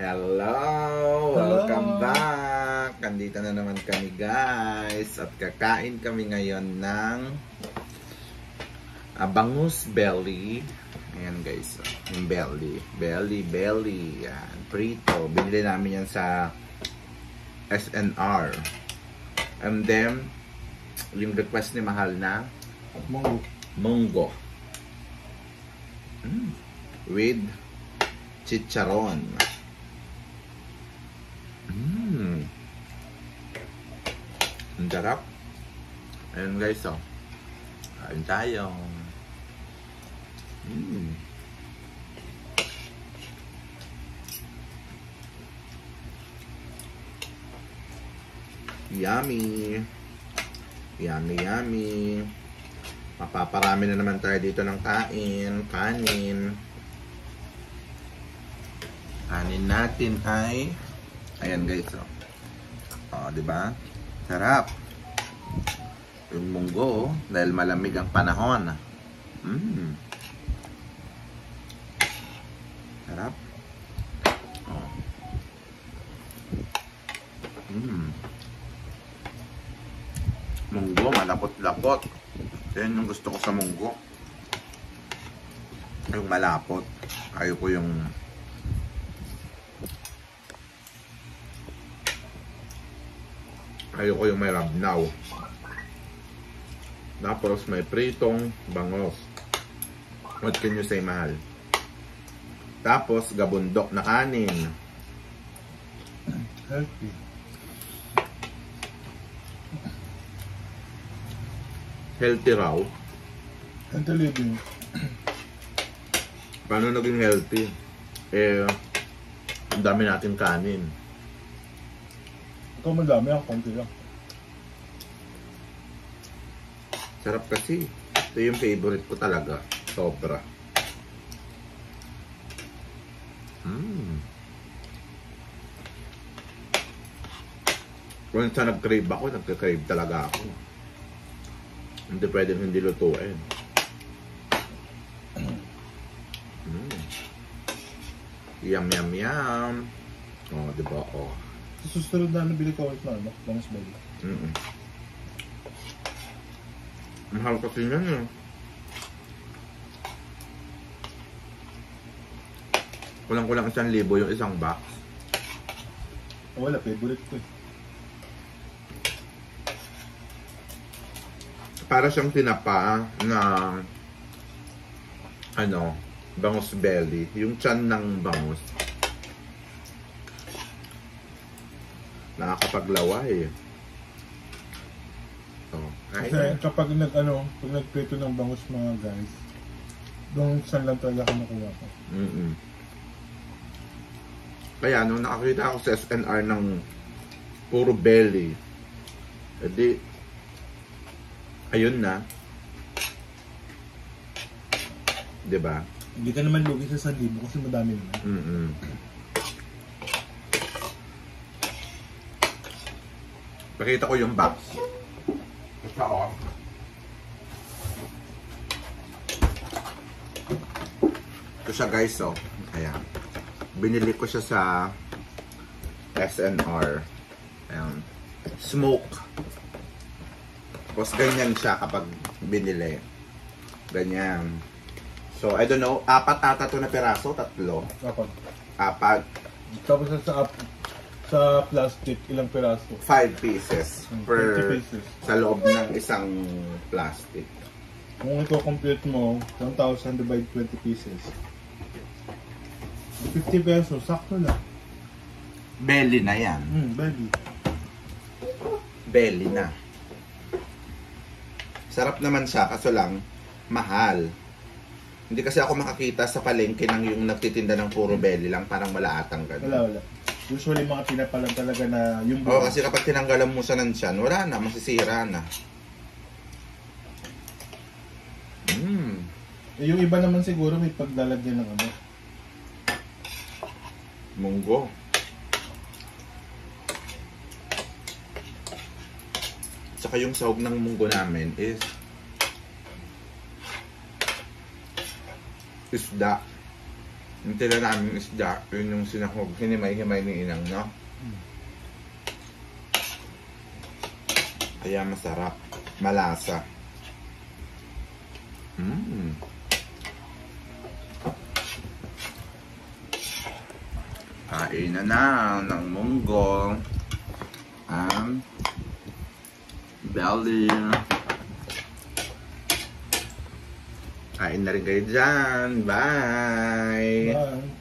Hello! Welcome back! Andito na naman kami guys at kakain kami ngayon ng bangus belly. Ayan guys, yung belly. Yan, prito. Binili namin yan sa SNR. And then, yung request ni Mahal na munggo. With chicharon. Ang sarap. Ayan guys, oh. Kain tayo. Yummy. Yummy. Mapaparami na naman tayo dito ng kanin. Kanin natin ay ayan guys, oh. Oh, 'di ba? Sarap. Yung munggo dahil malamig ang panahon. Sarap. Oh. Munggo, malapot-lapot. Yan yung gusto ko sa munggo. Yung malapot. Ayoko yung may rabnaw. Tapos may pritong bangos. What can you say, Mahal? Tapos gabundok na kanin. Healthy. Healthy raw. Healthy living. Paano naging healthy? Ang dami natin kanin. Ikaw madami, ako konti lang. Sarap kasi. Ito yung favorite ko talaga. Sobra. Kung sa nag-crave ako, nagka-crave talaga ako. Hindi pwedeng hindi lutuin. Yum. Oh, diba? Oh. Susunod na nabili ko ulit na, no? Bangus belly. Mahal kasi yan, eh. Kulang-kulang 1,000 yung isang box. Wala, favorite ko eh. Para siyang tinapa na bangus belly. Yung tiyan ng bangus. Nakakapaglaway. Kasi kapag pag nagprito ng bangus mga guys, doon saan lang talaga ako nakuha ko. Kaya nung nakakita ako sa SNR ng puro belly, edi ayun na. Diba? Hindi ka naman lugi sa 1,000 kasi madami naman. Pakita ko yung box. Ito, oh. Ito siya guys, oh. Ayan. Binili ko siya sa SNR. Ayan. Smoke. Tapos ganyan siya kapag binili. Ganyan. So, I don't know. 4 ata ito na piraso? 3? 4. Tapos sa plastic, ilang piraso? 5 pieces per 20 pieces. sa loob ng isang plastic. Kung ito compute mo, 1,000 divide 20 pieces. 50 pesos, sakto lang. Belly na yan. Belly na. Sarap naman siya, kaso lang mahal. Hindi kasi ako makakita sa palengke ng yung nagtitinda ng puro belly lang, parang wala atang ganun. Wala. Usually mga tinapalan talaga na yung buo. Kasi kapag tinanggalan mo siya ng tiyan, wala na, masisira na. Yung iba naman siguro may paglalagyan ng munggo. Saka yung sahog ng munggo namin is isda. Yung tila namin isda, yun yung sinahog. Hinimay-himay ni inang, no? Kaya masarap. Malasa. Kain na ng munggo. Belly. Kain na rin kayo dyan. Bye! Bye.